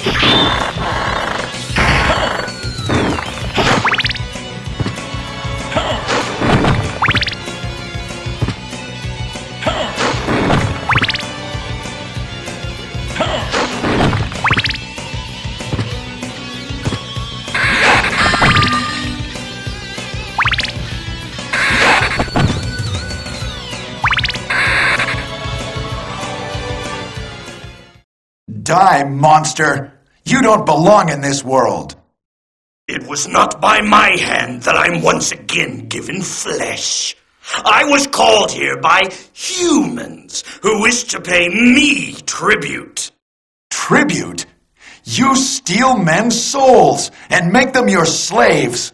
Die, monster! You don't belong in this world! It was not by my hand that I'm once again given flesh. I was called here by humans who wish to pay me tribute. Tribute? You steal men's souls and make them your slaves!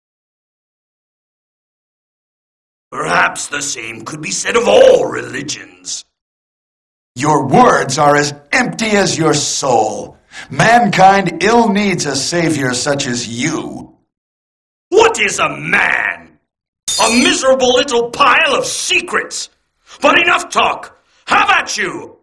Perhaps the same could be said of all religions. Your words are as empty as your soul. Mankind ill needs a savior such as you. What is a man? A miserable little pile of secrets. But enough talk. Have at you!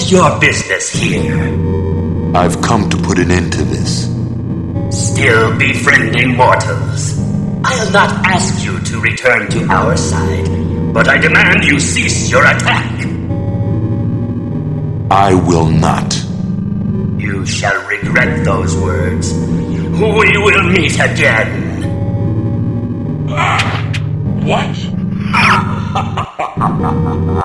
is your business here? I've come to put an end to this. Still befriending mortals. I'll not ask you to return to our side, but I demand you cease your attack. I will not. You shall regret those words. We will meet again. What?